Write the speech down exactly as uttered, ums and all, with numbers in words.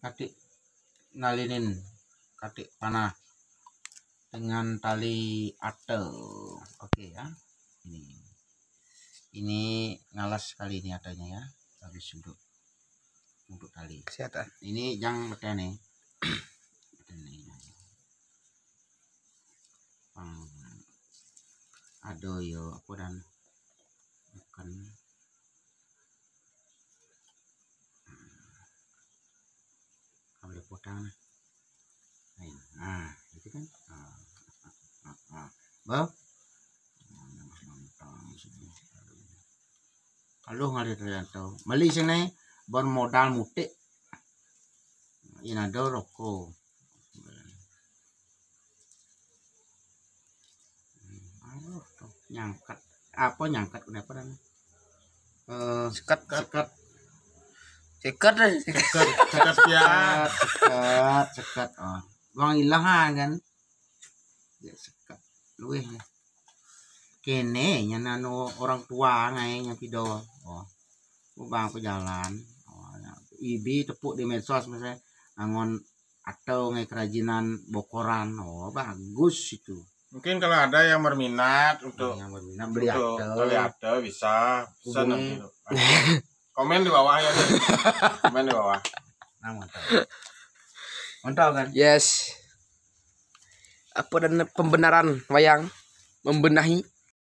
katik nalinin katik panah dengan tali atel. Oke ya, ini ini ngalas sekali ini adanya ya, habis untuk untuk tali Kesehatan. ini yang beten nih. Aduh yo aku dan bukan kabel potang nah itu kan ah, ah, ah. Bang kalau nggak terlihat beli sini bon modal mutik ini ada rokok nyangkat apa nyangkat kenapa dan eh Sekat. sekat Sekat deh. sekat sekat ya sekat sekat oh bang hilang kan ya sekat luwe kene nyanano orang tua ngai nyapido oh bang pejalan oh ibi tepuk di medsos misalnya angon atau ngai kerajinan bokoran oh bagus itu. Mungkin kalau ada yang berminat untuk yang berminat beli untuk atau beli atau bisa pesan hubungi. nanti. Komen di bawah ya. Komen di bawah. Nah, mantap. Mantap kan? Yes. Apa dan pembenaran wayang membenahi